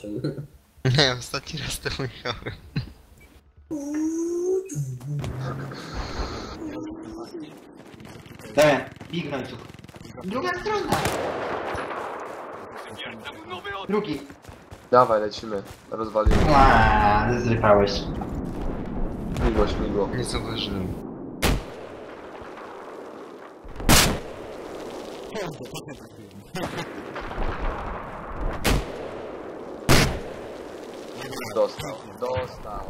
zobaczył. Nie, ostatni raz to jechałem. Damian, bignąj tu. Druga strona. Drugi. Dawaj, lecimy. Rozwalimy. Zrypałeś. Śmigło, śmigło. Nie zauważyłem. Dostał, dostał.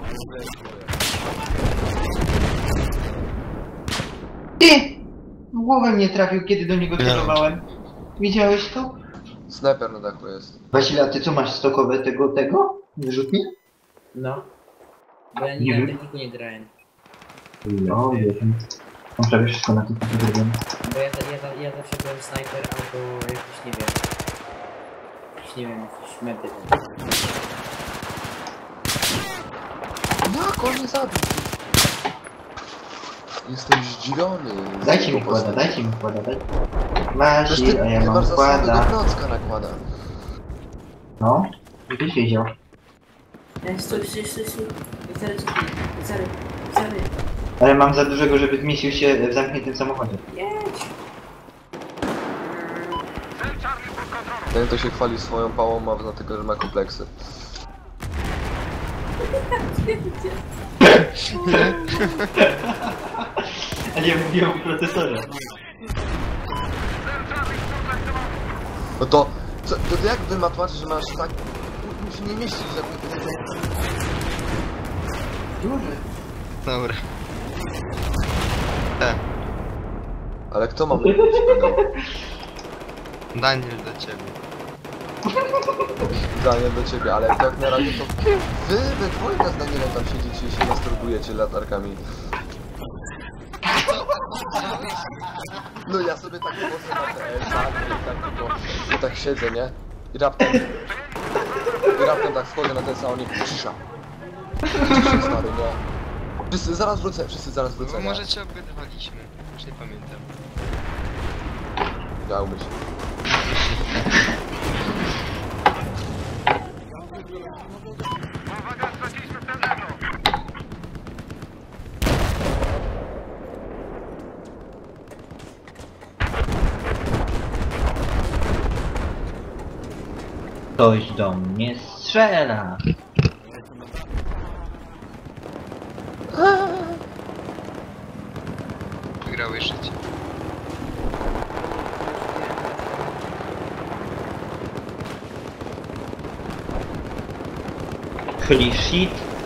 Ty! W głowę mnie trafił, kiedy do niego celowałem. Widziałeś to? Sniper na dachu jest. Wasile, a ty co masz stokowe tego? Wyrzutnie? No. Bo ja Nie nie wiem. na techniku nie grałem. No, wiem. Mam prawie wszystko na tym zrobione. Bo ja zawsze byłem snajper albo jakiś, nie wiem. Jakiś, nie wiem, jakiś medy. Jak on nie zabił? Jestem zdziwiony. Dajcie mi kłada, dajcie mi kłada, daj. Przecież Wasi, ty a ja masz mam zasobnego kłada. klocka nakłada. No, gdzieś wiedział. Stój. Zary. Ale mam za dużego, żeby zmieścił się w zamkniętym samochodzie. Jedź. Ten, kto się chwali swoją pałą, ma dlatego, że ma kompleksy. A nie mówiłem o procesorze. No to jak wy ma tłumaczyć, że masz tak... Musi nie mieścić w Duży. Dobra. Ale kto ma mówić pedał? Daniel do ciebie. Daniel do ciebie, ale jak na razie to... Wy we dwójka z Danielem tam siedzicie i się masturbujecie latarkami. No ja sobie tak głoszę na te tak siedzę, nie? I raptem tak schodzę na ten salon i cisza. Cisza, stary, nie? Wszyscy zaraz wrócę, Bo nie? może cię obgadywaliśmy. Już nie pamiętam. Ja umyśl. Ktoś do mnie strzela. Wygrałeś życie. Holy shit.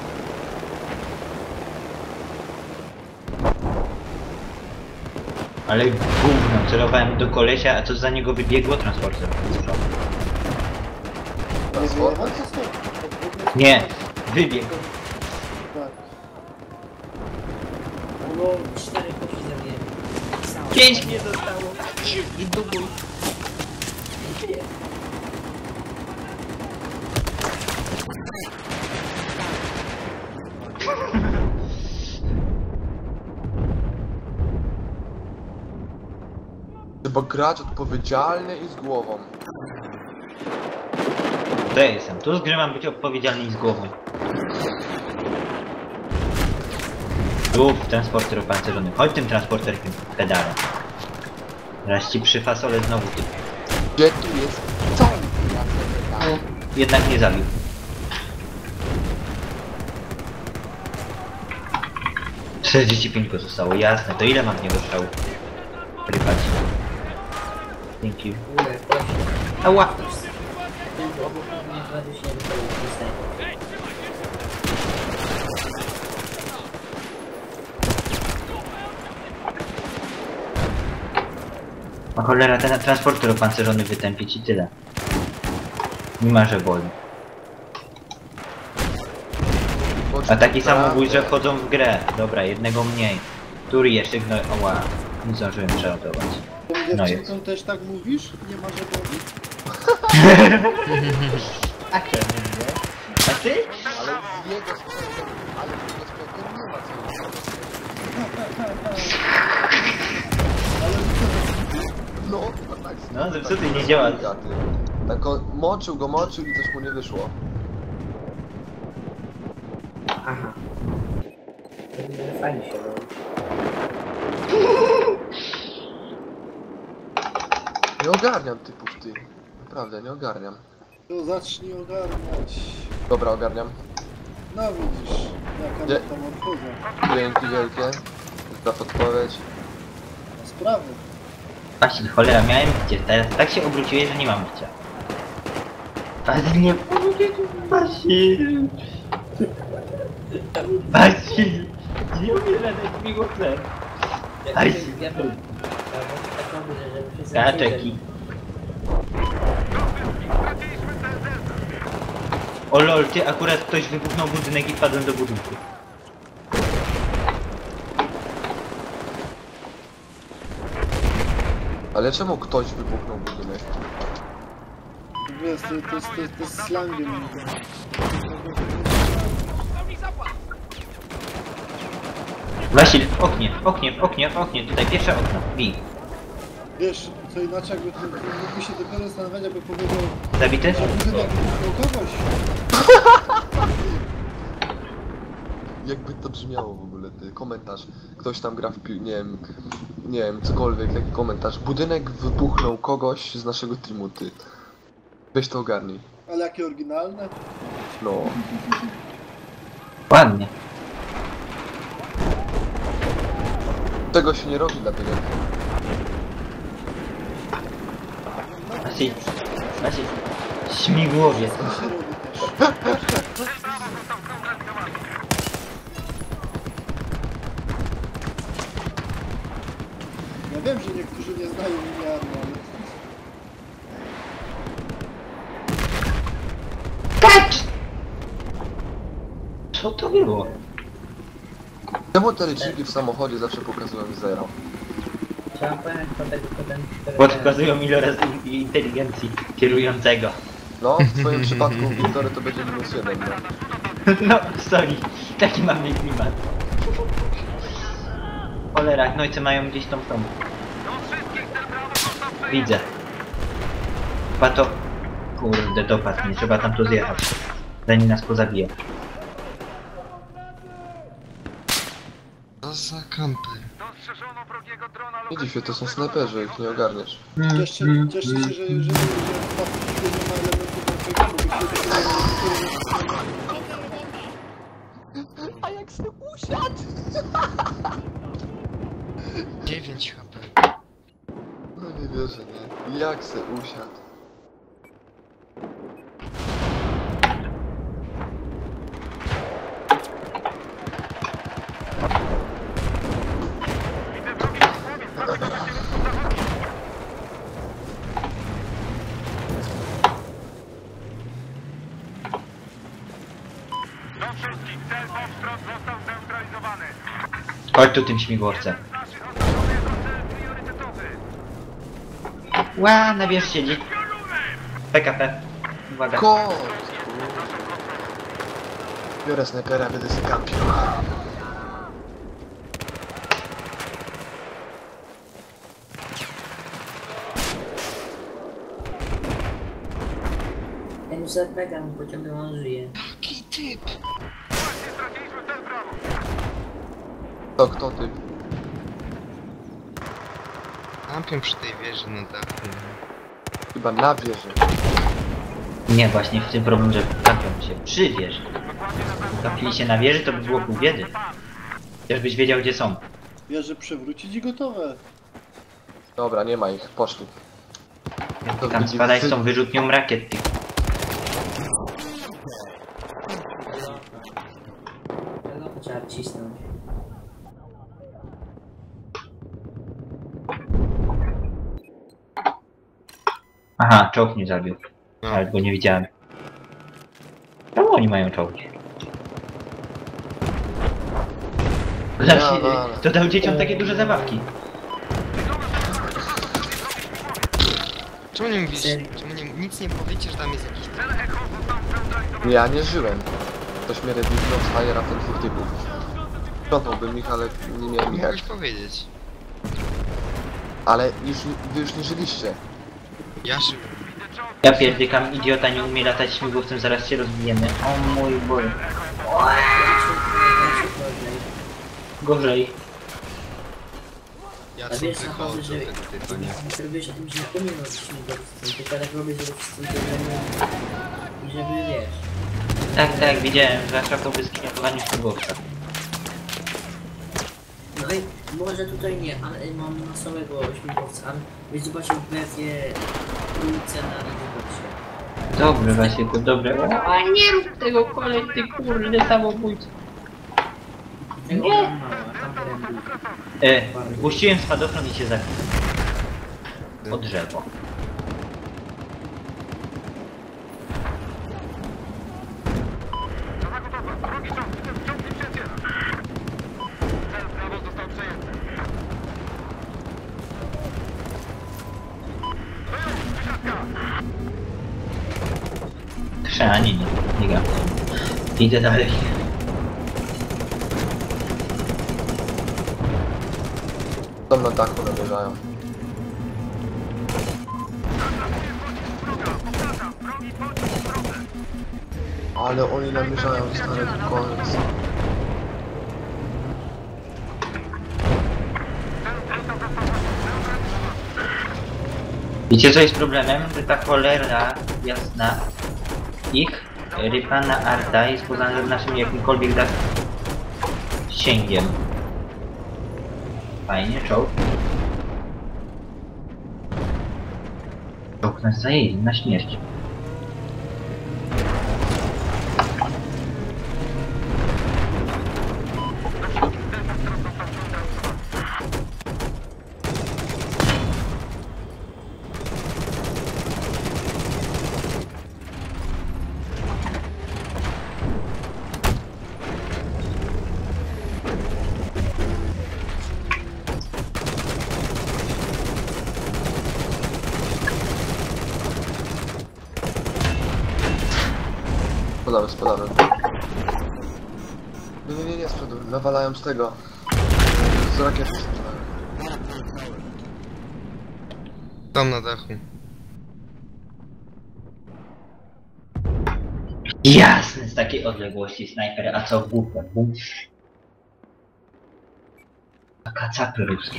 Ale gówno, celowałem do kolesia, a co za niego wybiegło transporter. Transformer? Nie, wybiegł. No, 4 kości zabiłem. 5 mnie zostało. I dubuj. Trzeba grać odpowiedzialnie i z głową. To ja jestem. Tu z gry mam być odpowiedzialny i z głową. Tu w transporter opancerzony. Chodź tym transporterkiem pedale. Raz ci przyfasolę znowu ty. Gdzie tu jest? Co? Jednak nie zabił. — 45 go zostało, jasne. To ile mam w niego strzałów? Rypać. Thank you. Ała! A cholera, ten transporter opancerzony wytępić i tyle. Mimo że boli. A taki samobój, że wchodzą w grę. Dobra, jednego mniej. Który jeszcze gnoj... Oła. Nie zdążyłem przeładować. No jest. Dziewczynką też tak mówisz? Nie ma, że boli? A czemu nie? A ty? Ale z jego sprzętem, nie ma co. No, chyba tak. No, zepsuty nie działa. Tak moczył i coś mu nie wyszło. Aha. To widzę, że fajnie się robi. Nie ogarniam typów, ty. Naprawdę, nie ogarniam. To zacznij ogarniać. Dobra, ogarniam. No widzisz, jaka Nie. metamorfoza. Dzięki wielkie za podpowiedź. Sprawy. Właśnie, cholera, miałem gdzie. Teraz tak się obróciłeś, że nie mam gdzie. Basil, nie pomogę tu, Basil. Basil. Nie umiem zadać mi go chleb. Aj, Ja bym... taką myślę, że wszyscy Kaczeki. O lol, ty akurat ktoś wybuchnął budynek i wpadłem do budynku. Ale czemu ktoś wybuchnął budynek? Wiesz, to jest slangiem. Wasil, w oknie, w oknie, w oknie, w oknie, tutaj pierwsze okno, bij. Wiesz, co inaczej jakby mógłby się dopiero zastanawiać, jakby powiedział, Zabity? że budynek wybuchnął kogoś. Jakby to brzmiało w ogóle, ty, komentarz. Ktoś tam gra w nie wiem, cokolwiek, jaki komentarz. Budynek wybuchnął kogoś z naszego teamu, ty. Weź to ogarnij. Ale jakie oryginalne. No. Ładnie. Tego się nie robi dla pieniędzy. Wasil, Wasil, śmigłowiec. To się robi też. Ja wiem, że niektórzy nie znają liniarno, ale... Kacz! Co to było? Czemu te liczniki w samochodzie zawsze pokazują 0? Trzeba pojechać po tego potem... Podkazują iloraz inteligencji kierującego. No, w twoim przypadku Wiktory to będzie -1, no. No, sorry, taki mamy klimat. Cholera, gnojce mają gdzieś tą. Widzę. Chyba to... Kurde, dopadł mnie, trzeba tam tu zjechać. Zanim nas pozabije. Co za kamper? Widzisz, to są snajperzy, ich nie ogarniesz. Cieszcie się, że w Battlefieldzie nie ma elementów A jak się usiadł? 9 HP. No nie wierzę, nie? Jak se usiadł? Chodź tu tym śmigłowcem. Ła, na wież siedzi. PKP. Uwaga. Kot! Biorę snajpera, będę się kampił. Ja już zapegam pociągiem, on żyje. Jaki typ? To kto ty? Kampią przy tej wieży na dachu. Chyba na wieży. Nie, właśnie w tym problem, że kampią się przy wieży. Kapili się na wieży, to by było pół biedy. Chociażbyś wiedział, gdzie są. Wieże przewrócić i gotowe. Dobra, nie ma ich, poszli. To Tam będzie spadaj z tą wyrzutnią rakiet. Ty. Tego trzeba cisnąć. Aha, czołg mnie zabił. No. Ale go nie widziałem. Czemu oni mają czołgi? Zawsze, no, ale- to dał dzieciom takie duże zabawki. Czemu nie mówisz? Czemu nic nie powiecie, że tam jest jakiś... Ja nie żyłem. Ktoś mnie rewidował z fajera ten dwóch typów. Sprzątnąłbym ich, ale nie miałem jak. Mogłeś powiedzieć. Ale wy już nie żyliście. Ja żyłem. Ja pierdykam, idiota nie umie latać śmigłowcem, zaraz się rozbijemy. O mój Boże. gorzej. Ja A sam wiesz, wychodzę, naprawdę, że to nie. ty wiesz o tym, że ja umiem robić śmigłowcem, tylko tak robię, żeby wszyscy to i żeby wiesz. Tak, widziałem, zwłaszcza po wyskakowaniu śmigłowca. No i może tutaj nie, ale mam masowego śmigłowca, ale byś zobaczył wersję trójce na Xboxie. Dobre, właśnie, to dobre. A nie rób tego, kolej, ty kurde samobójcy. Tego Nie. mam mało, a tam teren Puściłem spadochron i się zabił. O drzewo. Chrzani, nie gam. Idę dalej. Tam na dachu namierzają. Ale oni namierzają stary koniec. Wiecie co jest problemem? Że ta cholera jasna ich rypana arta jest poza naszym jakimkolwiek zasięgiem. Fajnie, czołg. Czołg nas zajedzie na śmierć. Spadamy. Nie, z przodu. Nawalają z tego. Z rakiety strzelają. Tam na dachu. Jasne, z takiej odległości snajper, a co w bufę? A kacapy ruskie.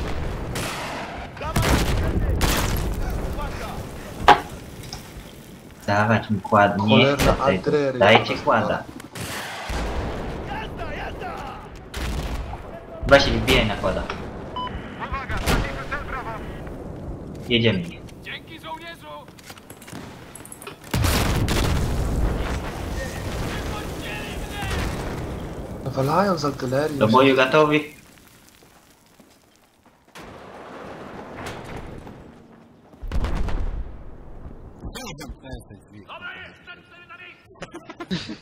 Dawać mi kład, nie Cholerna chcę tego. artyleria. Dajcie kłada. Właśnie wbijaj na kłada. Jedziemy. Dzięki żołnierzu! Nawalają z artylerii. Do boju gotowi. Dobra jest, 4 na miejscu!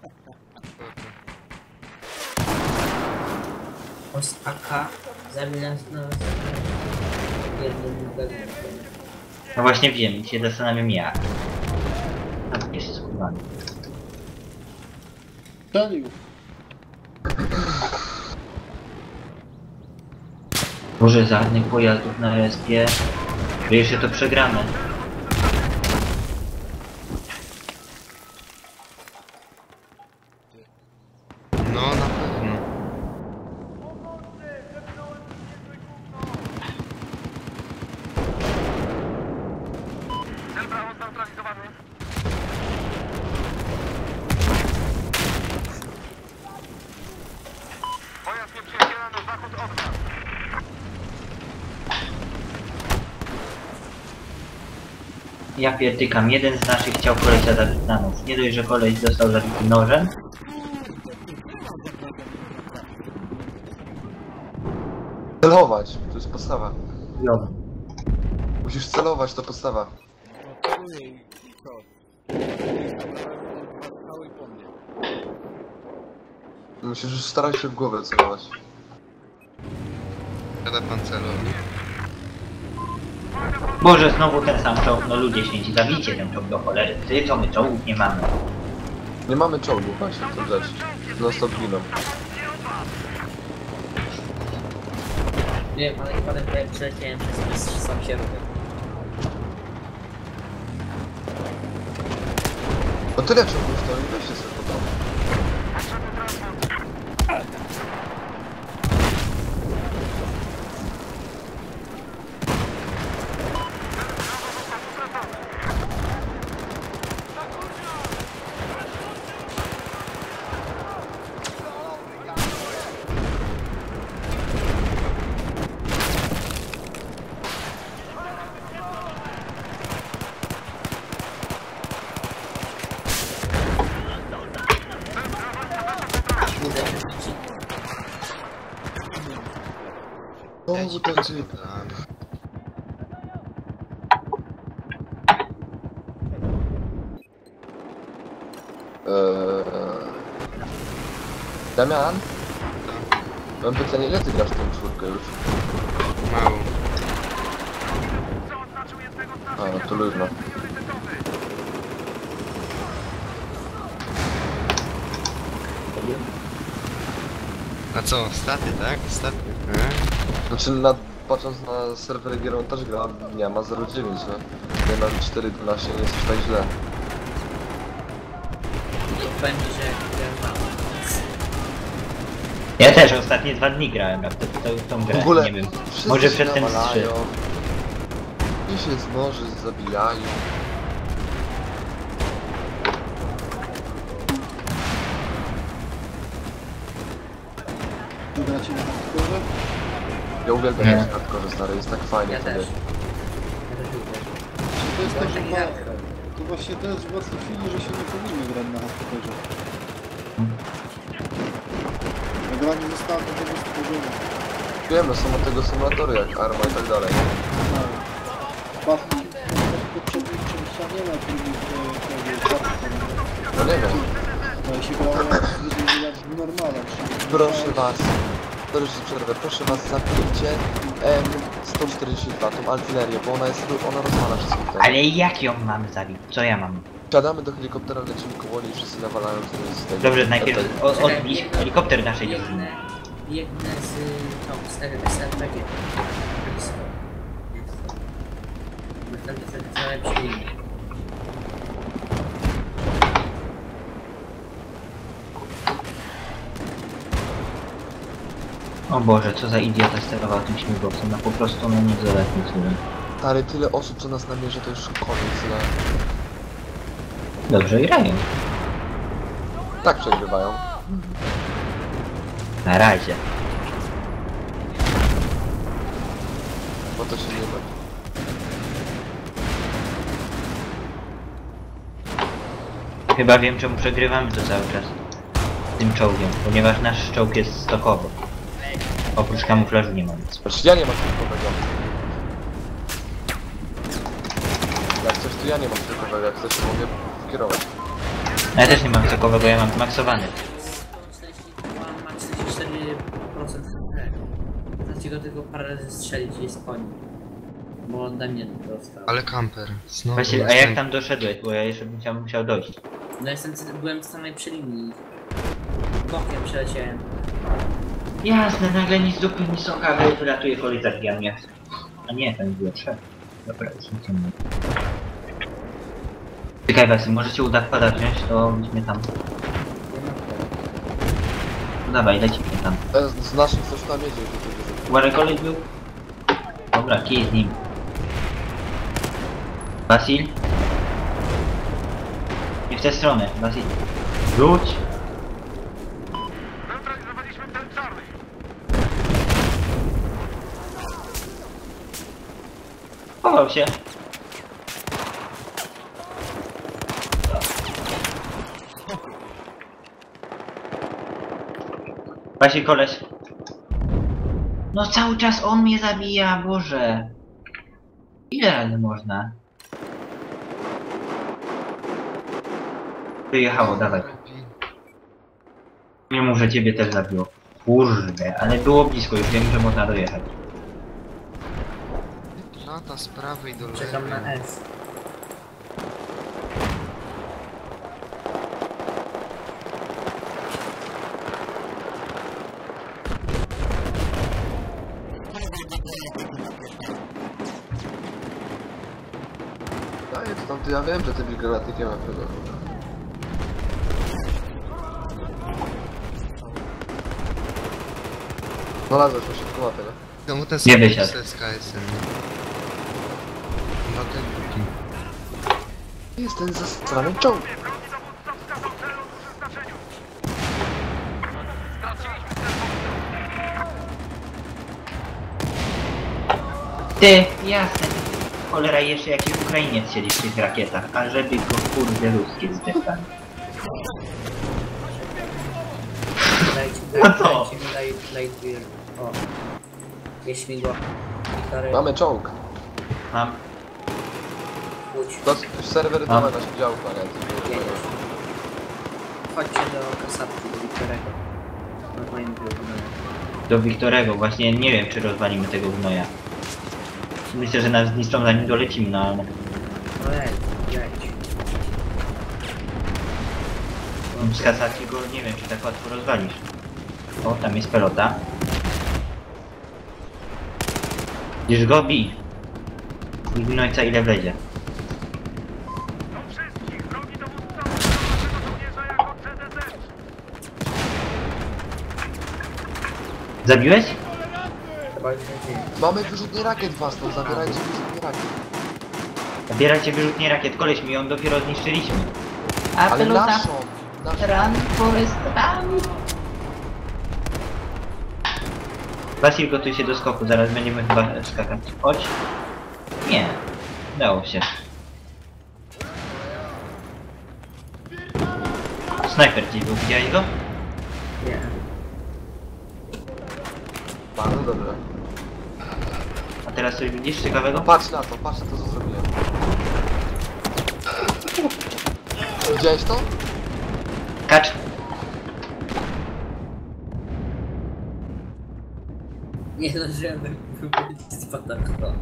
Os AK zabił nas na jednym gazem. No właśnie wiem, się zastanawiam jak. A to jest skubany. Strzelił. Może żadnych pojazdów na respie. Że jeszcze to przegramy. No na pewno. Cel prawo zneutralizowany. Pojazd nieprzyjaciela na zachód od nas. Ja pierdykam, jeden z naszych chciał kolesia zabić na nos. Nie dość, że koleś został zabity nożem. Celować, to jest podstawa. Jo. Musisz celować, to podstawa. Musisz starać się w głowę celować. Gada pan celownik. Boże, znowu ten sam czołg, no ludzie święci, zabijcie ten czołg do cholery. Ty, co my czołgów nie mamy. Nie mamy czołgów właśnie, to rzecz. No stop giną. Nie wiem, ale chyba jak przeleciałem przez sam się robię. No tyle czołgów to i weźcie sobie po domu. O, to ty. Damian? Mam pytanie, ile ty grasz w tą czwórkę już? Mało. A, no to luźno. A co, staty, tak? Staty. Znaczy, patrząc na serwery gier, on też gra, nie ma 0,9, nie? Ja mam 4,12, nie jest aż tak źle. To powiem ci, że jak grałem Ja też ostatnie 2 dni grałem, jak tą grę, W ogóle nie wiem. wszyscy Może się przedtem z 3. nawalają. I się z noży zabijają. Gracie na hardkorze? Ja uwielbiam Nie. grać w hardkorze, stary, jest tak fajnie Ja wtedy. też. Ja też lubię. To jest tak, że Taki hardcore. to właśnie też was chwili, że się nie powinno grać na hardkorze. Nagranie zostało do tego stworzone. Wiemy, są od tego symulatory jak Arma i tak dalej. Batman poprzednim czymś tam nie ma filmów No nie wiem. ale się grało jak w normalach. czyli- Proszę was, sorry, że przerwę, proszę was, zabijcie M142, tą artylerię, bo ona rozwala wszystkich tam. Ale jak ją mamy zabić? Co ja mam? Siadamy do helikoptera, lecimy koło niej i wszyscy nawalają z tego. Dobrze, najpierw Czekaj, odbić biegnę- helikopter naszej drużyny. Biegnę z tą, z SRPG. Blisko. Wtedy całe przyjemnie. O Boże, co za idiota sterował tym śmigłowcem, no po prostu no niezaletni sobie. Stary, tyle osób co nas namierza, to już koniec, nie? Dobrze grają. Tak przegrywają. Na razie. Bo to się nie da. Chyba wiem czemu przegrywamy to cały czas. Tym czołgiem, ponieważ nasz czołg jest stokowy. Oprócz kamuflażu nie ma nic. Znaczy ja nie mam stykowego. Jak coś to ja nie mam stykowego, jak coś to mogę kierować. Ja też nie mam stokowego, ja mam maksowany. Ma 44% Znaczy go tylko parę razy strzelić i jest koniec. Bo ode mnie dostał. Ale kamper. Znowu. Właśnie, a jak tam doszedłeś? Bo ja jeszcze bym musiał dojść. No byłem w samej przy linii. Bokiem przeleciałem. Jasne, nagle ni z dupy, ni z oka wylatuje kolej zabijania. A nie, to nie było trzeba. Dobra, już nic nie mówię. Czekaj was, możecie uda wpada wziąć, to byśmy tam. No dawaj, lecimy tam. Z naszych coś tam jedzie, że Uważaj, kolej był. Dobra, kij z nim. Wasil? Nie w tę stronę, Wasil. Wróć! Neutralizowaliśmy ten Charlie. Chował się. Wasil, koleś. No cały czas on mnie zabija, Boże. Ile razy można? Wyjechało, dawaj. Nie mów, że ciebie też zabiło. Kurde, ale było blisko, już wiem, że można dojechać. Lata z prawej do lewej. Czekam na S. daje to tam, to ja wiem, że ty granatnikiem na pewno. Znalazłeś się szybko mapę, nie? Czemu ten Nie sam wysiadł. z SKS-em? No ten drugi. Jest ten zastrany czołg. Ty, jasne. Cholera, jeszcze jakiś Ukrainiec siedzi w tych rakietach, a żeby go kurde ruskie zdechali. Dajcie, No co? dajcie mi light beer. O. Jest śmigło. Wiktory, Mamy czołg. Mam. Łódź. To serwer Mam. dała nasz działka, nie? Jedziesz. Chodźcie do kasapki, do Wiktorego. Normalnie było Do Wiktorego, właśnie nie wiem czy rozwalimy tego gnoja. Myślę, że nas zniszczą zanim dolecimy, no ale... No leć. Z kasacji go nie wiem czy tak łatwo rozwalisz. O, tam jest pelota. Już go bij. I gnojca ile wlezie. Do wszystkich! Drogi dowódca naszego żołnierza jako CDZ! Zabiłeś? Chyba już nie dzieje. Mamy wyrzutnie rakiet własną, zabierajcie wyrzutnie rakiet. Zabierajcie wyrzutnie rakiet, koleś mi ją dopiero zniszczyliśmy. A Ale pelota... naszą! Run, Forest, run! Wasil gotuj się do skoku, zaraz będziemy chyba skakać. Chodź. Nie. Udało się. Snajper gdzieś był, widziałeś go? Nie. Bardzo dobrze. A teraz coś widzisz No ciekawego? patrz na to co zrobiłem. Widziałeś to? Kacz! Nie zdążyłem wypowiedzieć spadochronu.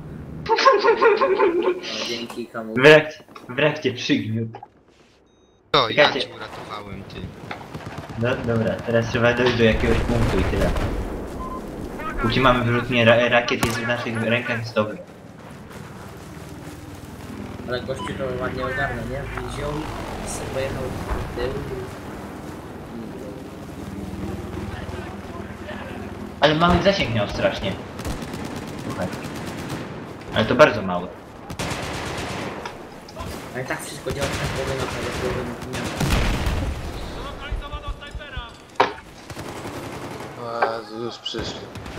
Dzięki komu. W trakcie przygniótł. To, ja Czekajcie. cię uratowałem, ty. No dobra, teraz trzeba dojść do jakiegoś punktu i tyle. Póki mamy wyrzutnie rakiet, jest w naszych rękach, jest dobry. Ale gościu to ładnie ogarnął, nie? Wziął i sobie pojechał w tył. Ale mały zasięg miał strasznie. Słuchaj. Ale to bardzo mały. Ale tak wszystko działa tak powinno, ale powinno miał. Zlokalizowano snajpera! O Jezu, już przyszli.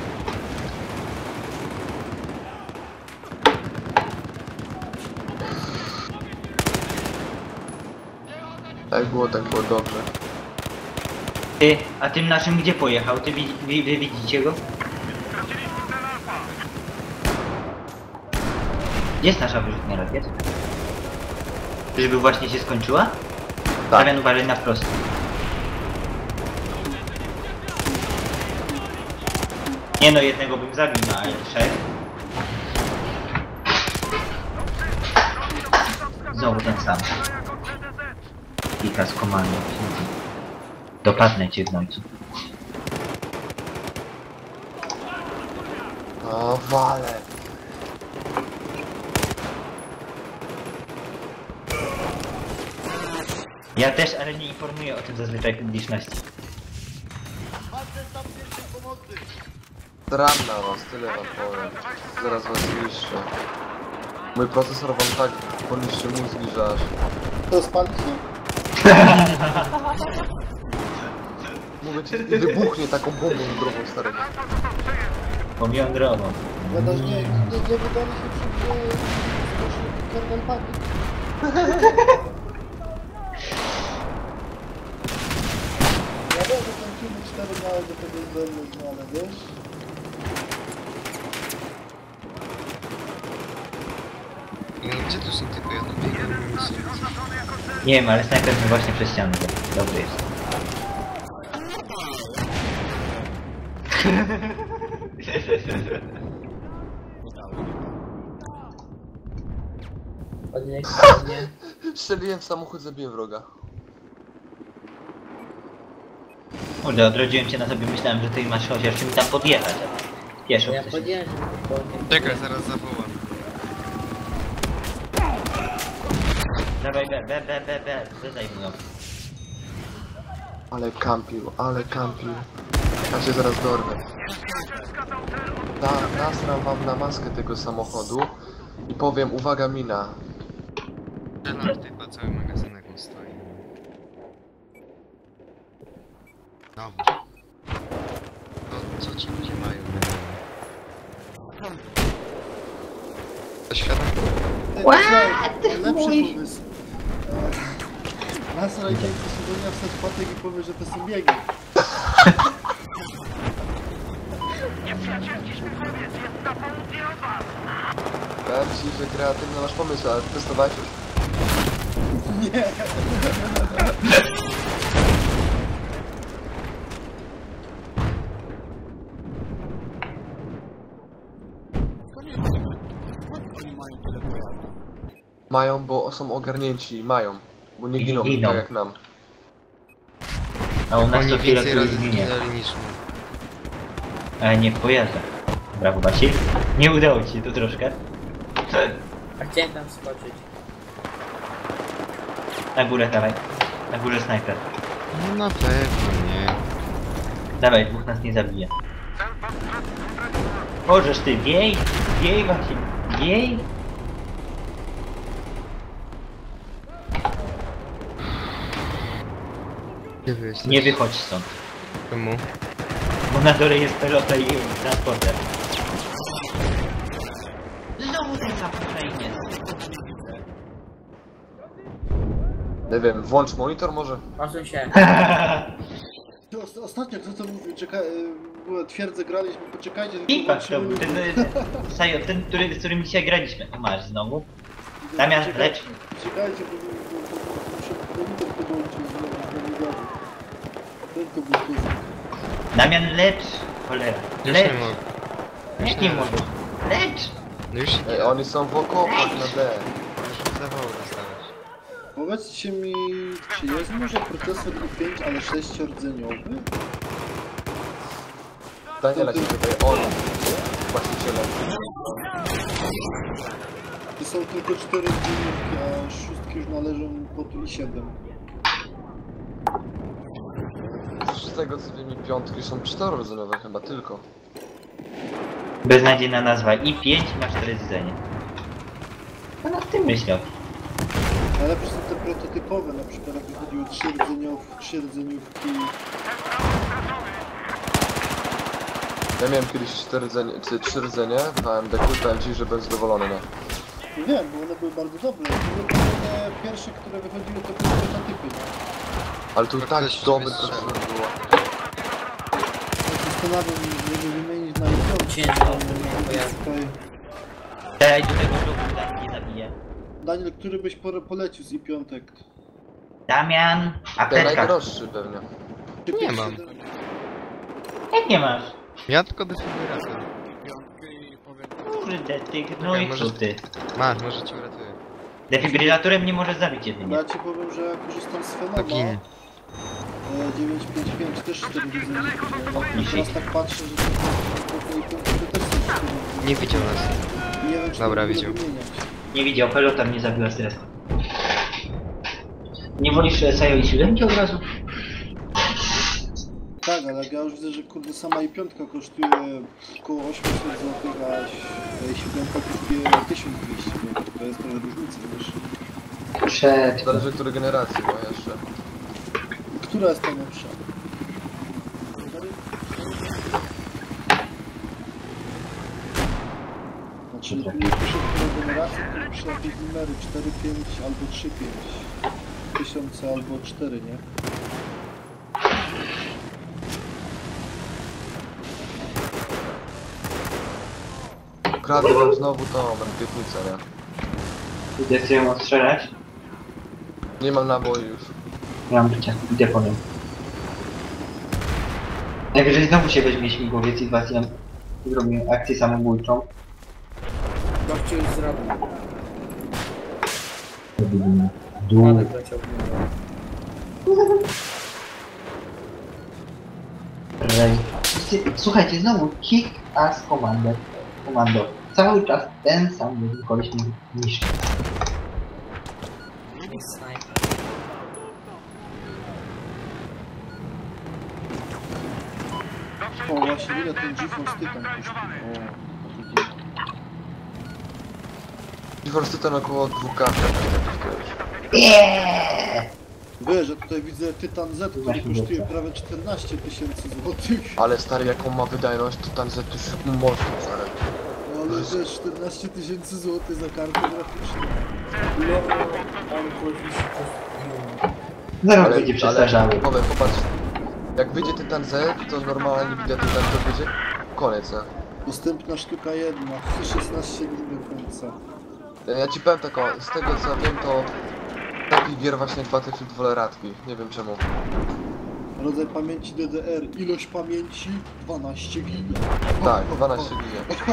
Tak było dobrze. Ty, a tym naszym gdzie pojechał? Ty wy widzicie go? Straciliśmy cel Alfa! Gdzie jest nasza wyrzutnia rakiet? Żeby właśnie się skończyła? Tak. Damian, uważaj na wprost. Nie no, jednego bym zabił, no ale trzech. Znowu ten sam. Jako CDZ! Kilka z komandą. Dopadnę cię, gnojcu. O, wale. Ja też, ale nie informuję o tym zazwyczaj publiczności. Dram na was, tyle wam powiem. Zaraz was zniszczę. Mój procesor wam tak poniszczy mózgi, że aż... To spalić się? Mówię ci, i wybuchnie taką bombą drogą starego. Pomiądrowo. Gadasz, nie wydali się przy Kernel Pagi. Ja wiem, że ten film 4 miały do tego zdolne zmiany, wiesz? No, gdzie tu są tylko ja dobiegam? Nie wiem, ale snajper mi właśnie przez ścianę. Dobry jest. Podnieś mnie. Strzeliłem w samochód, zabiłem wroga. Kurde, odrodziłem cię na sobie, myślałem, że ty masz chociaż czym tam podjechać. Pieszo Ja chcesz. powiedziałem, że podnieś. Czekaj, zaraz zawołam. Dawaj, zadaj mu ją. Ale kampił. Ja cię zaraz dorwę. Nasram wam na maskę tego samochodu i powiem, uwaga mina. Strzelam typa, cały magazynek mu stoi. Znowu. To co ci ludzie mają? To świadom? Lepszy pomysł. Nas rajdziejcie się do mnie wstać patek i powie, że to są biegi. Przyjacielski szmugłowiec jest na południe od was. Powiem ci, że kreatywny masz pomysł, ale testowałeś już? Mają, bo są ogarnięci, mają. Bo nie giną, Giną. tak jak nam. A u nas Oni to chwilę więcej razy ginie. zginęli niż my. Ale nie w pojazdach. Brawo Basi. Nie udało ci się to troszkę. A chciałem tam skoczyć. Na górę dawaj. Na górze snajper. No na pewno nie. Dawaj, dwóch nas nie zabije. Możesz ty, wiej! Wiej Basi! Wiej! Gdzie wy jesteście? Nie wychodź stąd. Czemu? Bo na dole jest pelota i transporter. Znowu ten sam fajnie. Nie wiem, włącz monitor może? Posuń się. Ostatnio kto to mówił, była twierdzę graliśmy, poczekajcie, tylko Pipak to był, zobaczymy. Sajo, ten, z którym dzisiaj graliśmy. Tu masz znowu. Damian, lecz. Czekajcie, bo muszę monitor podłączyć znowu. Ten to był kuzyk. Damian, lecz! Cholera. Już Lecz! nie mogę. Jak nie mogę? Lecz! No już Ej, oni są w okopach na D. już zawołał dostawać. Powiedzcie mi, czy jest może procesor i5, ale 6-rdzeniowy? Daniela się pytaj, on. Właścicielem. To są tylko 4 rdzeniówki, a szóstki już należą pod i7. Z tego co wiem, piątki są 4-rdzeniowe chyba tylko. Beznadziejna nazwa. I5 ma 4 rdzenie. Co na tym myślał? Ale po prostu te prototypowe, na przykład jak wychodziły 3 rdzeniówki. Ja miałem kiedyś 3 rdzenie w AMD-ku i powiem ci, że byłem zadowolony, nie? Wiem, bo one były bardzo dobre. Były te pierwsze, które wychodziły, to były prototypy. Ale tu To tak też dobry sobie procesor było. Zastanawiam się, żeby wymienić na iPhone. Ciężko mnie pojazd. Tutaj. Daj do tego żołdu, tak nie zabiję. Daniel, który byś polecił z i5? Damian, Ten apteczka. najdroższy pewnie. Nie mam. Jak nie masz? Ja tylko defibrylator. Kurde, ty, no i może- co ty? Masz, może cię uratuję. Defibrylatorem nie możesz zabić jedynie. Ja ci powiem, że ja korzystam z To Fenoma. gin. 955 też 4 rdzeniówki. Niżej. Teraz tak patrzę, że te i5 też są 4 rdzeniówki. Nie widział nas. Nie wiem, czy Dobra, to w ogóle widział. wymieniać. Nie widział, pelota mnie zabiła stresu. Nie wolisz Sajo i 7 od razu? Tak, ale jak ja już widzę, że kurde sama i5 kosztuje około 800 zł, a 7 kosztuje 1200 zł. To jest trochę różnica, wiesz. Przed. Zależy której generacji, bo jeszcze. Która jest najlepsza? Znaczy, tu nie piszę której generacji, to piszę jakieś numery 4, 5 albo 3, 5 tysiące albo 4, nie? Kradł wam znowu tą rakietnicę, nie? Idę sobie ją ostrzelać. Nie mam naboi już. Mam życia, idę po nią. Najwyżej znowu się weźmie śmigłowiec i was ją zrobię akcję samobójczą. Babciu już zrobił. Dół. Ale leciał w niego. Słuchajcie, znowu kick ass commander. Komando. Cały czas ten sam koleś mnie niszczy. Jest snajper. O, właśnie ile ten GeForce Titan kosztuje? GeForce Titan około 2K. Wiesz, że tutaj widzę Titan Z, który kosztuje prawie 14 tysięcy złotych. Ale stary, jaką ma wydajność, to tam Z już mocno stary. No ale wiesz, 14 tysięcy złotych za kartę graficzną. No, On coś się Zaraz będzie przestarzały. powiem, popatrz. Jak wyjdzie Titan Z, to normalnie widać Titan to będzie koniec, nie? Dostępna sztuka jedna, 16 dni do końca. Ja ci powiem tak, o, z tego co wiem to takich gier właśnie jak Battlefield wolę radki. Nie wiem czemu. Rodzaj pamięci DDR, ilość pamięci 12 giga. Tak, 12 giga.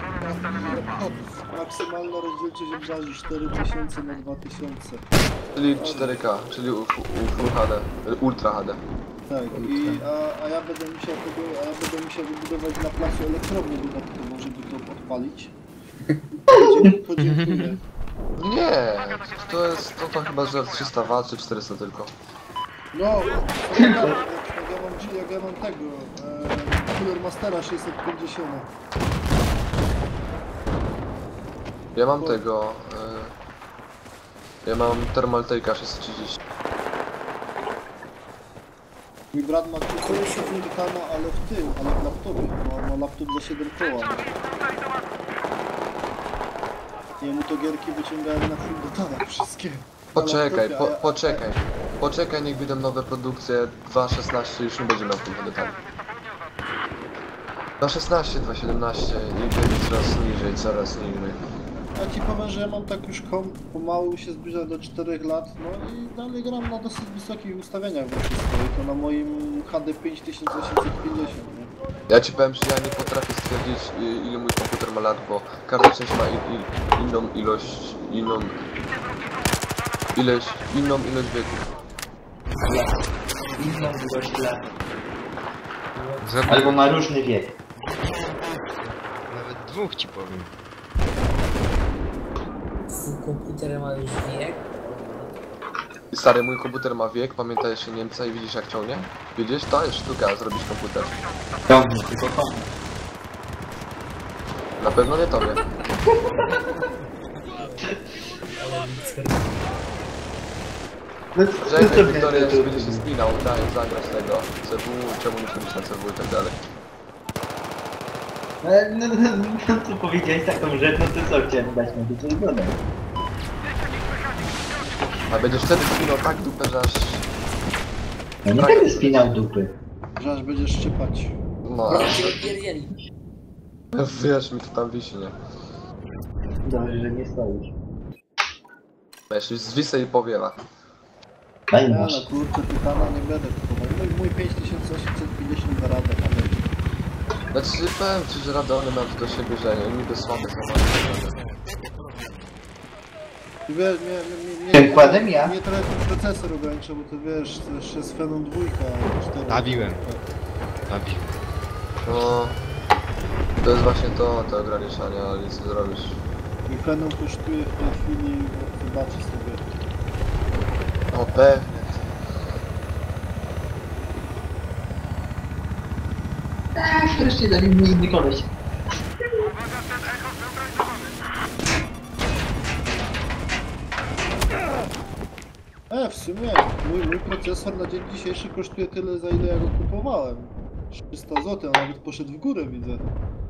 Maksymalna rozdzielczość obrazu 4000 na 2000. Czyli 4K, czyli Full HD, Ultra HD. Tak, a ja będę musiał wybudować na placu elektrownię dodatkową, żeby to odpalić. Podziękuję. Nie, to chyba że 300 W czy 400 tylko. No, jak ja mam tego, Cooler Mastera 650. Ja mam tego, ja mam Thermaltake'a 630. Mój brat ma tylko Titana, ale w laptopie, ma laptop za 7 koła. Jemu to gierki wyciągałem na full detalach wszystkie. Poczekaj, poczekaj, niech wyjdą nowe produkcje 2.16 już nie będzie miał full detali. 2.16, 2.17 i będzie coraz niżej. Ja ci powiem, że ja mam tak już pomału się zbliża do 4 lat, no i dalej gram na dosyć wysokich ustawieniach we wszystko i to na moim HD 5850, nie? Ja ci powiem, że ja nie potrafię stwierdzić ile mój komputer ma lat, bo każda część ma inną ilość wieku. Inną ilość lat. Zrobię Albo ma różny wiek. nawet dwóch ci powiem. Twój komputer ma już wiek? Stary, mój komputer ma wiek, pamiętaj jeszcze Niemca i widzisz jak ciągnie? Widzisz? To jest sztuka, zrobić komputer. Ciągnie, tylko komu. Na pewno nie tobie. Czekaj, Wiktoria jeszcze będzie się spinał, daj zagrać tego CW, czemu muszę być na CW i tak dalej. No to powiedziałeś taką rzecz, no to co chciałem dać na to, co zgodę. A będziesz wtedy spinał tak dupę, że aż... Ja nie będę spinał dupy. Że aż będziesz szczypać. No, No się odpierdzieli. wiesz, mi to tam wisi, nie? Dobrze, że nie stoisz. Wiesz, już zwisę i powiela. Daj Ja masz. no kurczę, Titana nie będę kupował. Mój 5850 da radę, ale... Znaczy, powiem ci, że Radony mam to do siebie, że oni niby słabe są, ale... Wiesz, Tym kładem ja? mnie trochę ten procesor ogranicza, bo to wiesz, to jeszcze jest Phenom 2, 4. Nabiłem. No... To jest właśnie to ograniczanie, ale nic nie zrobisz. I Phenom kosztuje w tej chwili, no, zobaczysz sobie. No pewnie. Wreszcie dali mu inny koleś. W sumie mój procesor na dzień dzisiejszy kosztuje tyle, za ile ja go kupowałem. 300 zł, a nawet poszedł w górę, widzę.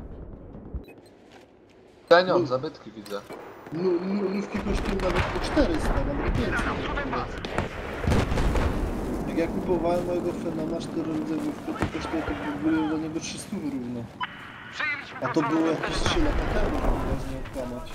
Pieniądze, zabytki widzę. Lówki kosztują nawet po 400, nawet 500. Jak ja kupowałem mojego Phenoma 4-rdzewówkę, to kosztuje to były do niego 300 równo. A to było jakieś 3 lata temu, żeby was nie okłamać.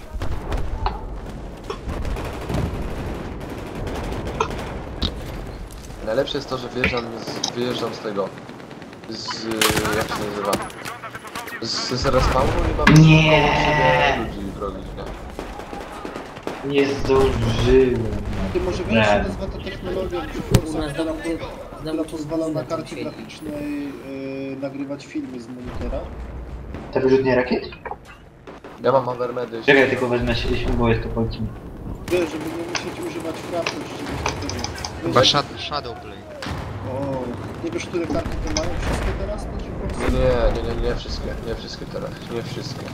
Najlepsze jest to, że wyjeżdżam z tego. Jak się nazywa? Z respawnu i mam Nie. koło siebie ludzi wrogich, nie? Nie zdążyłem. Ty może wiesz, jak się nazywa ta technologia w GeForce'ach, która pozwala na karcie graficznej nagrywać filmy z monitora? To wyrzutnie rakiet? Ja mam Avermedy. Czekaj, tylko wezmę się bo jest to po odcinku. Wiesz, żeby nie musieć używać frapów czy czegoś takiego. Chyba Wiesz, Shadowplay. O, nie wiesz, które karty to mają wszystkie teraz? To GeForce? Nie wszystkie, nie wszystkie teraz, nie wszystkie.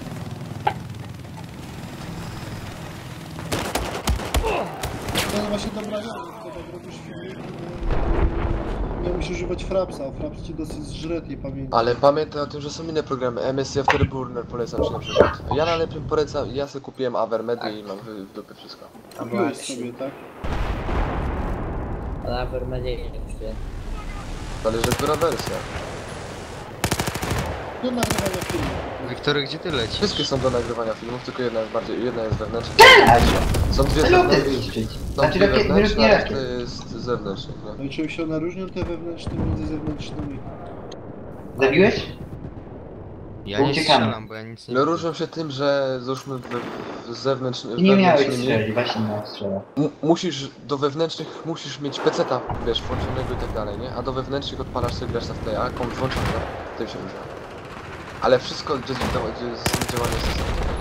To jest właśnie dobra rzecz, to jak robisz filmik, nie musisz używać frapsa, a fraps ci dosyć zżre tej pamięci. Ale pamiętaj o tym, że są inne programy, MSI Afterburner polecam ci na przykład. Ja najlepiej polecam, ja sobie kupiłem Avermedy i mam w dupie wszystko. Kupiłeś sobie, tak? Ale Avermedia nie kosztuje. Zależy która wersja. Do nagrywania filmu. Wiktory, gdzie ty lecisz? Wszystkie są do nagrywania filmów, tylko jedna jest wewnętrzna. Strzelać! Są dwie Celoty zewnętrzne. zniszczyć. Są Znaczy dwie rakiet, wewnętrzne, nie a reszta rakiet. jest zewnętrznych, No nie? i czym się one różnią te wewnętrzne między zewnętrznymi? Zabiłeś? Ja nie Uciekamy. strzelam, bo ja nic nie No widzę. różnią się tym, że załóżmy Ty nie miałeś wewnętrznymi... strzelić, właśnie miałeś strzelać. Musisz, do wewnętrznych musisz mieć peceta, wiesz, włączonego i tak dalej, nie? A do wewnętrznych odpalasz sobie, grasz na wtedy, a komp włączony, tym się różni. Ale wszystko, gdzie są działania stosunkowe.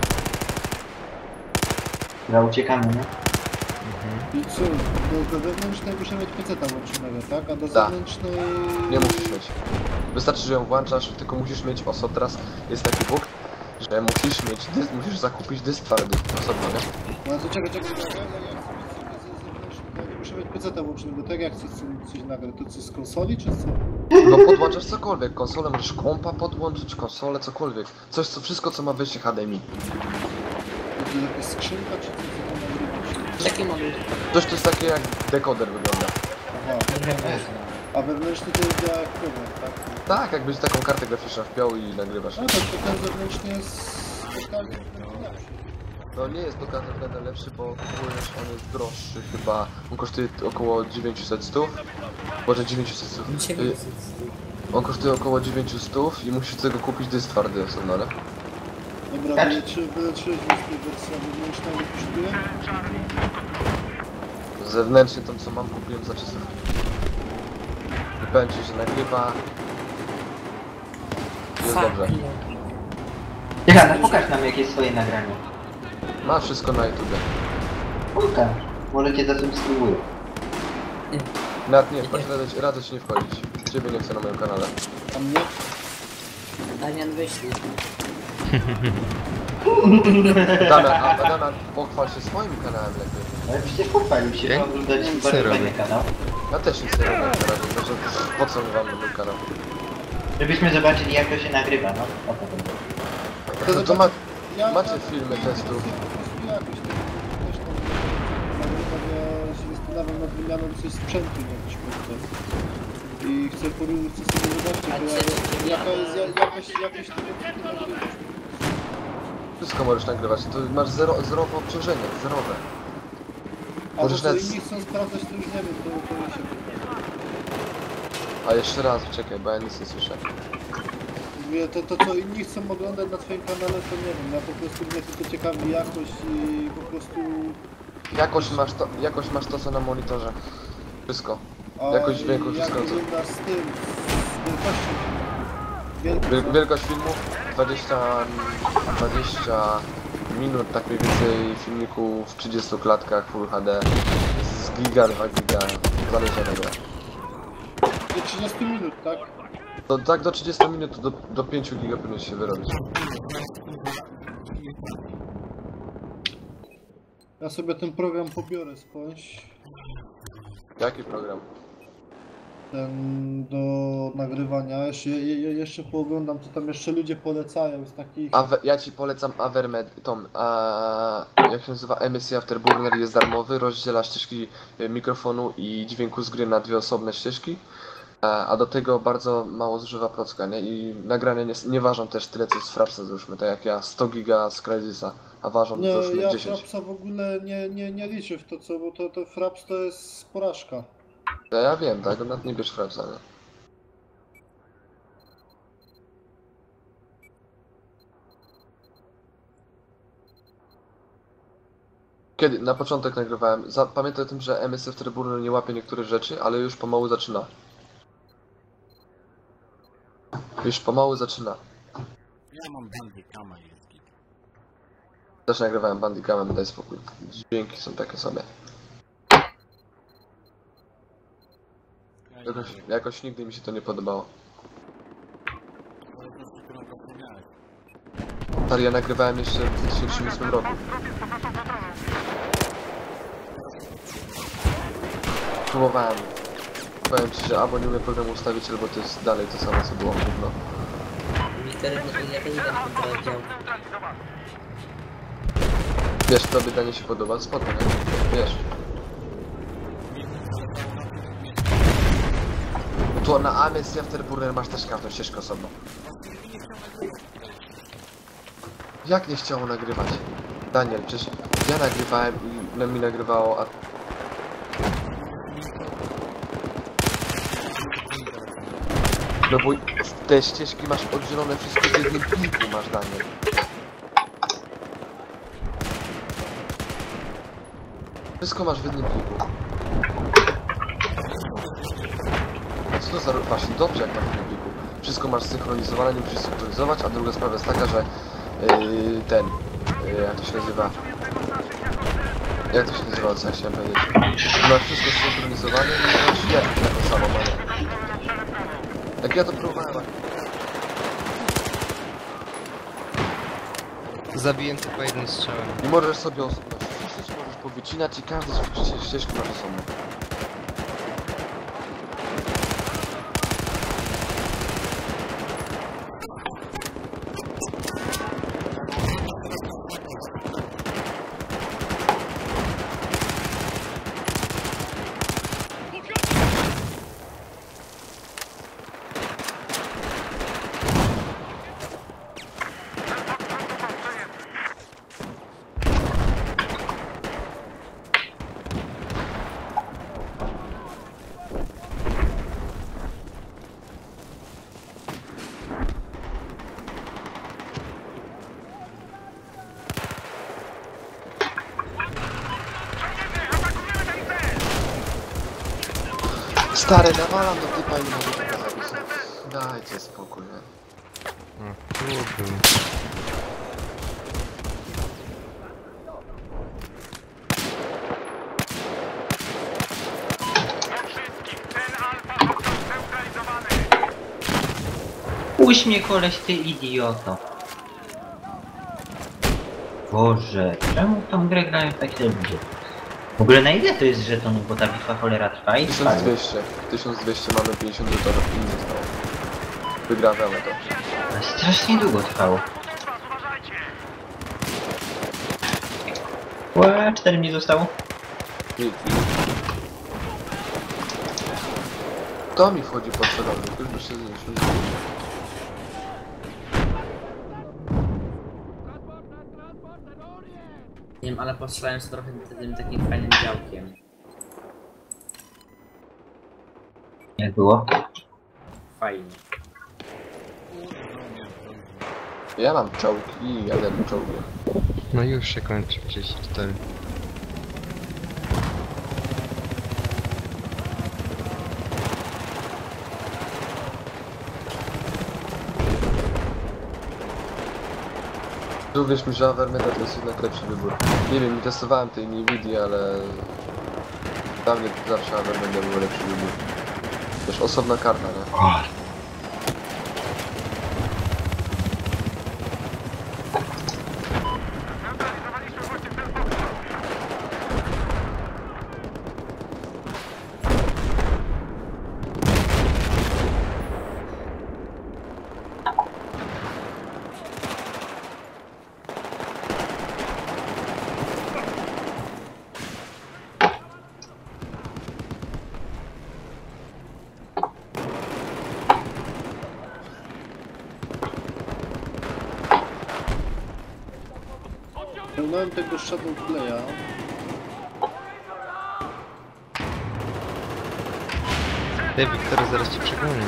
Dobra, uciekamy, no. I co? Do wewnętrznej muszę mieć peceta włączonego, tak? A do Tak. zewnętrznej... Nie musisz mieć. Wystarczy, że ją włączasz, tylko musisz mieć osobno. Teraz jest taki bóg, że musisz mieć dysk, musisz zakupić dysk twardy osobno, nie? No to czekaj, ja chcę mieć sobie zewnętrzny, to ja nie muszę mieć peceta włączonego, tak jak chcę coś nagrać, to co z konsoli, czy co? No podłączasz cokolwiek, konsolę możesz kompa podłączyć, konsolę, cokolwiek. Coś, co wszystko, co ma wejście HDMI. To jakaś skrzynka, czy co tam nagrywać? Jaki model? Coś, to jest takie jak dekoder wygląda. Aha, a wewnętrzny to jest jak program, tak? Tak, jakbyś taką kartę graficzną wpiął i nagrywasz. No to ten zewnętrzny jest totalnie lepszy. No nie jest to każdy względem lepszy, bo kupujesz, on jest droższy chyba. On kosztuje około 900 stów. Może 900 stów. On kosztuje około 900 stów i musisz do tego kupić dysk twardy osobno, nie? Dobra, Tak. byle 30 wersja wewnętrznego kosztuje? Zewnętrznie tą co mam kupiłem za 300. I powiem ci, że nagrywa. Jest dobrze. Czekaj, no pokaż nam jakieś swoje nagranie. Ma wszystko na YouTube. Pokaż. Może cię zasubskrybuję. Nawet nie, patrz, radzę ci nie wchodzić. Ciebie nie chcę na moim kanale. A mnie? Damian wyślij. Damian, pochwal się swoim kanałem lepiej. Ale przecież pochwalił się, Ja że oglądać nic bardzo nie fajny robię. kanał. Ja też nic nie robię na razie, także po co wam na mój kanał? Żebyśmy zobaczyli jak to się nagrywa, no. O to chodzi. To Ja macie tak- filmy testów. Jakoś tam, też tam nagrywania się zastanawiam nad wymianą coś sprzętu na jakiś punkt. I chcę porównać, chcę sobie zobaczyć, jaka jest jakość tego, co ty nagrywasz. Wszystko możesz nagrywać, to masz zerowe obciążenie, zerowe. A Możesz to co nawet- inni chcą sprawdzać, to już nie wiem, to mi się A jeszcze raz, czekaj, bo ja nic nie słyszę. mówię, to co inni chcą oglądać na twoim kanale, to nie wiem, ja po prostu mnie tylko ciekawi jakość i po prostu... Jakość masz to co na monitorze. Wszystko. A Jakość dźwięku, jak wszystko, co- wyglądasz z tym, z wielkością wielkość, Wielkość filmu 20 minut, tak mniej więcej filmiku w 30 klatkach Full HD z giga, 2 giga, zależy od tego. do 30 minut, tak? To tak do 30 minut to do 5 giga powinien się wyrobić. Ja sobie ten program pobiorę skądś, Jaki program? ten do nagrywania, jeszcze pooglądam, co tam jeszcze ludzie polecają z takich... Ja ci polecam Avermed, jak się nazywa, MSI Afterburner jest darmowy, rozdziela ścieżki mikrofonu i dźwięku z gry na dwie osobne ścieżki. A do tego bardzo mało zużywa procka, nie? I nagrania nie ważą też tyle co z Frapsa załóżmy, tak jak ja 100 giga z Crysisa, a ważą Nie, załóżmy ja 10. Frapsa w ogóle nie liczę w to, co, bo to Fraps to jest porażka. Ja wiem, tak? Nawet nie bierz Frapsa, nie? Kiedy? Na początek nagrywałem. Pamiętaj o tym, że MSF Tribunal nie łapie niektórych rzeczy, ale już pomału zaczyna. Już pomału zaczyna. Ja mam Bandicama i jest git. Też nagrywałem Bandicamem, daj spokój. Dźwięki są takie sobie. Jakoś nigdy mi się to nie podobało. Ale to jest dopiero zapomniałeś. Stary, ja nagrywałem jeszcze w 2008 roku. Próbowałem. Powiem ci, że albo nie umiem programu ustawić, albo to jest dalej to samo co było gówno. Wiktory, ja też tam kontrolę dział. Wiesz, tobie danie się podoba, spoko, nie? Wiesz. To na AMS Afterburner masz też każdą ścieżkę osobną. Jak nie chciało nagrywać? Daniel, przecież ja nagrywałem i mi nagrywało, a... No bo te ścieżki masz oddzielone wszystko w jednym pliku, masz, Daniel. Wszystko masz w jednym pliku. Co to za... Właśnie dobrze, jak masz w jednym pliku. Wszystko masz synchronizowane, nie musisz synchronizować, a druga sprawa jest taka, że... jak to się nazywa? Jak to się nazywa, co ja chciałem powiedzieć? Masz wszystko synchronizowane i masz jak taką samą manę. Jak ja to próbowałem... Zabiję tylko jednym strzałem. I możesz sobie osobno ściszyć, możesz powycinać i każdy z ścieżki masz osobno. Stary, nawalam do typa i nie mogę tego zapisać. Dajcie spokój, nie? O, kurde. Puść mnie, koleś, ty idioto. Boże, czemu tą grę grają tak ludzie? W ogóle na ile to jest żetonów, bo ta bitwa cholera trwa i trwa. 1200. 1200 mamy 50 żetonów i nie stało. Wygrałem to. Ale strasznie długo trwało. Łe, 4 mi zostało. To mi wchodzi pod celownik, już by się zniszczył. Nie wiem, ale postrzelałem się trochę tym takim fajnym działkiem. Jak było? Fajnie. Ja mam czołg i jeden czołg. No już się kończy 34. Uwierz mi, że Avermeda to jest jednak lepszy wybór. Nie wiem, nie testowałem tej Nvidia, ale... Dla mnie zawsze Avermeda był lepszy wybór. Też osobna karta, nie? Pełnałem tego Shadow Playa. Ty, Wiktor, zaraz cię przegonię.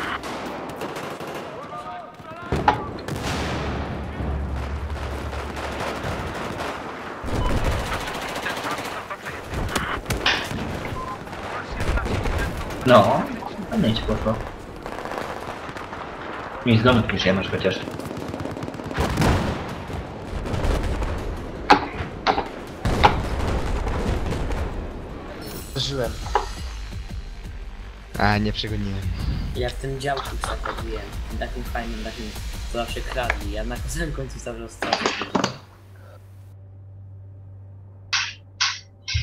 No, fajnie ci poszło. Mi z domu pisze, masz chociaż. Żyłem. A, nie przegoniłem. Ja w tym działku zachodziłem. Takim fajnym, takim, co zawsze kradli. Ja na samym końcu cały czas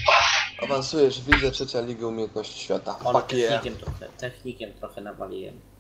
Awansujesz, widzę, 3. Liga Umiejętności Świata. On Fuck yeah. technikiem trochę nawaliłem.